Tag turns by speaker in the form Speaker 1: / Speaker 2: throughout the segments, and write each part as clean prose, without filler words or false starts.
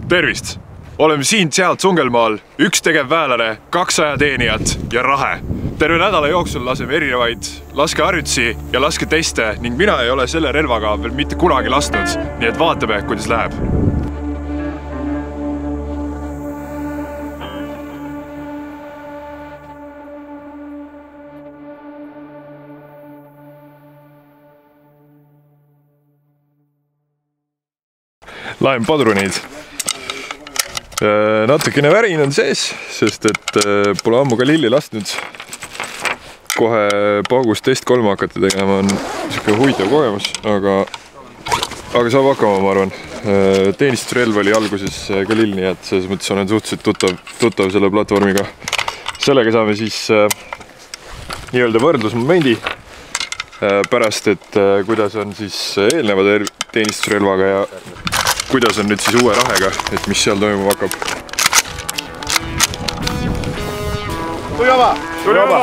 Speaker 1: tervist! Oleme siin-sealt Sungelmaal, üks tegevväelane, 2 ajateenijat ja rahe. Terve nädala jooksul laseme erinevaid laskeharjutusi ja lasketeste ning mina ei ole selle relvaga veel mitte kunagi lasknud, nii et vaatame, kuidas läheb. Laen padrunid. Natukene värin on sees, sest et pole ammu ka lilli lasknud. Kohe paugus test 3 hakata tegema on niisugune huvitav kogemus, aga saab hakkama, ma arvan. Teenistusrelv oli alguses ka lill, nii et selles mõttes olen suhteliselt tuttav selle platvormiga. Sellega saame siis nii-öelda võrdlusmomendi pärast, et kuidas on siis eelneva teenistusrelvaga ja kuidas on nüüd siis uue rahega, et mis seal toimuma hakkab.
Speaker 2: Tujava!
Speaker 1: Tujava!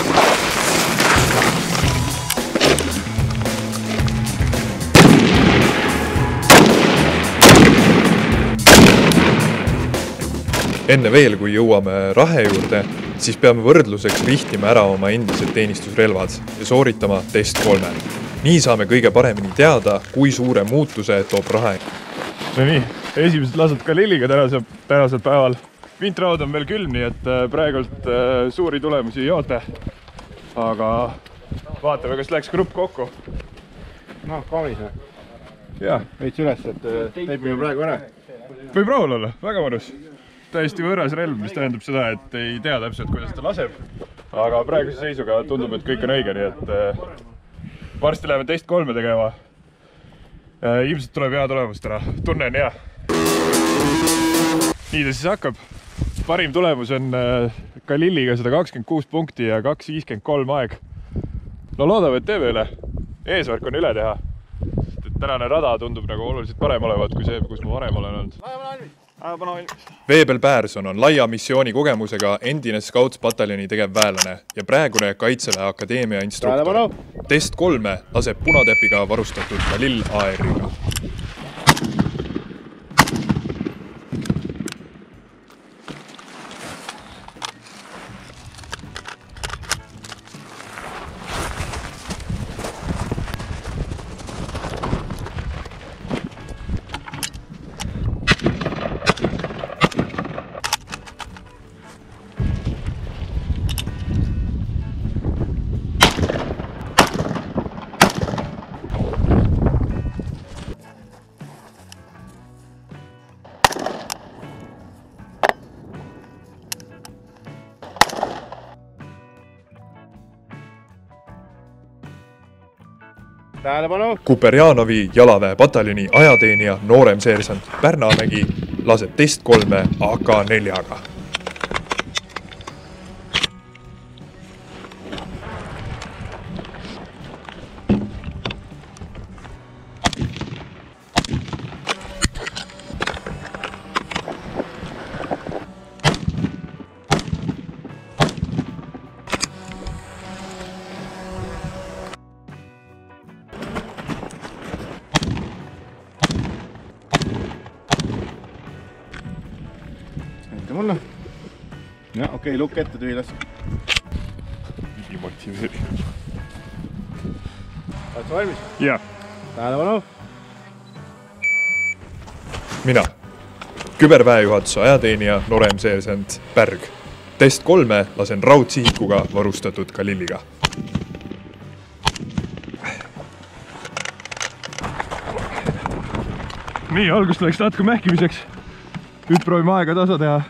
Speaker 1: Enne veel, kui jõuame rahe juurde, siis peame võrdluseks rihtima ära oma endised teenistusrelvad ja sooritama test 3. Nii saame kõige paremini teada, kui suure muutuse toob rahe. No nii, esimesed lasud ka lilliga tänasel päeval. Vintraud on veel külm, nii et praegult suuri tulemusi ei oota. Aga vaatame, kas läks grupp kokku.
Speaker 2: No, kaunis või?
Speaker 1: Jaa.
Speaker 2: Veits üles, et teipime praegu ära.
Speaker 1: Võib rahul olla, väga mõnus. Täiesti võõras relv, mis tähendab seda, et ei tea täpselt, kuidas ta laseb. Aga praeguse seisuga tundub, et kõik on õige, nii et varsti läheme test 3 tegema. Ilmselt tuleb hea tulemust täna. Tunne on hea. Nii ta siis hakkab. Parim tulemus on ka lilliga 126 punkti ja 2.53 aeg. No loodame, et teeme üle. Eesmärk on üle teha. Tänane rada tundub nagu oluliselt parem olevat kui see, kus ma varem olen olnud. Veebel Päärson on laia missiooni kogemusega endine Scouts-pataljoni tegevväelane ja praegune Kaitseväe Akadeemia instruktor. Test 3 laseb punatäpiga varustatud Galil AR-iga.
Speaker 2: Tähelepanu!
Speaker 1: Kuperjanovi jalaväe pataljoni ajateenija noorem seersant Pärnamägi laseb test 3 AK4-ga.
Speaker 2: Mulle. Ja, okei, lukk ette tühilas.
Speaker 1: Motiveeri.
Speaker 2: Oled sa valmis?
Speaker 1: Jah.
Speaker 2: Tähelepanu!
Speaker 1: Mina. Küberväejuhatuse ajateenija noorem seersant Pärg. Test 3 lasen raudsihikuga varustatud Galiliga. Nii, algust läks natuke mähkimiseks. Nüüd proovime aega tasa teha.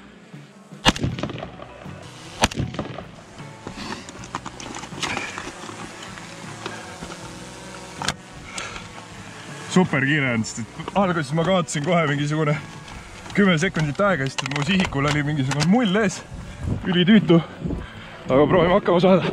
Speaker 1: Super kiire on, sest alguses ma kaotasin kohe mingisugune 10 sekundit aega, sest mu sihikul oli mingisugune mull ees, ülitüütu, aga proovime hakkama saada.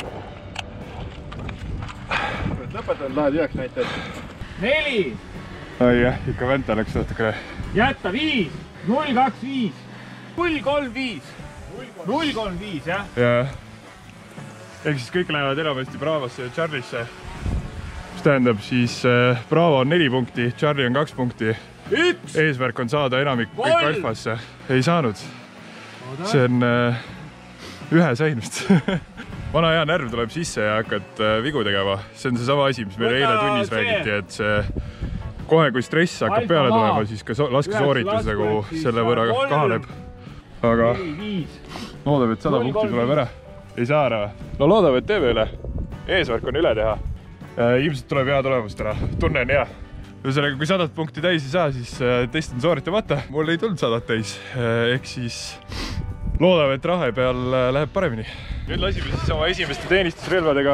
Speaker 2: lõpetanud, lähed üheks näitajad. 4,
Speaker 1: ai jah, ikka vänta läks natukene.
Speaker 3: jätta 5, 025, 035, 035 jah.
Speaker 1: jah. Ehk siis kõik lähevad enamasti Bravosse ja Charlie'sse. Mis tähendab siis Bravo on 4 punkti, Charlie on 2 punkti. Eesmärk on saada enamik kõik alfasse. Ei saanud. See on ühe sainust. Vana hea närv tuleb sisse ja hakkad vigu tegema. See on see sama asi, mis meil eile tunnis räägiti, et see kohe kui stress hakkab peale tulema, siis ka laskesooritus nagu selle võrra kahaneb. Aga loodab, et 100 punkti tuleb ära. Ei saa ära. No loodab, et teeme üle. Eesmärk on üle teha. Ilmselt tuleb hea tulemus täna. Tunne on hea. Ühesõnaga, kui 100 punkti täis ei saa, siis test on sooritamata. Mul ei tulnud 100 täis. Ehk siis loodame, et rahe peal läheb paremini. Nüüd lasime siis oma esimeste teenistusrelvadega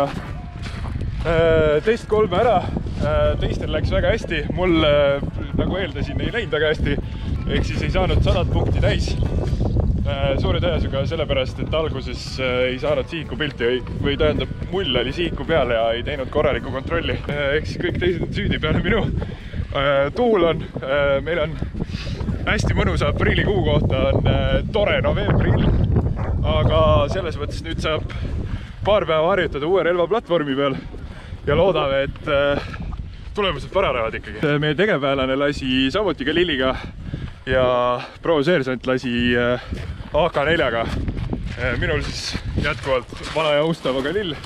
Speaker 1: test 3 ära. Teistel läks väga hästi. Mul, nagu eeldasin, ei läinud väga hästi. Ehk siis ei saanud 100 punkti täis. Suure tõenäosusega sellepärast, et alguses ei saanud sihiku pilti või tähendab, mull oli sihiku peal ja ei teinud korralikku kontrolli. Ehk siis kõik teised on süüdi peale minu. Tuul on, meil on hästi mõnus aprillikuu kohta on tore novembrill, aga selles mõttes nüüd saab paar päeva harjutada uue relvaplatvormi peal ja loodame, et tulemused paranevad ikkagi. Meie tegevväelane lasi samuti ka lilliga ja proua seersant lasi AK4-ga. Minul siis jätkuvalt vana ja ustavaga lill.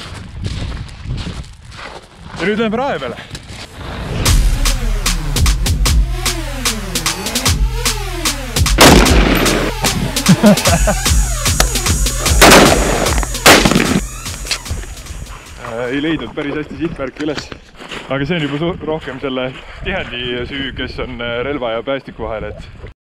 Speaker 1: Ja nüüd läheme rae peale. Ei leidnud päris hästi sihtmärki üles, aga see on juba rohkem selle tihendi süü, kes on relva ja päästiku vahel, et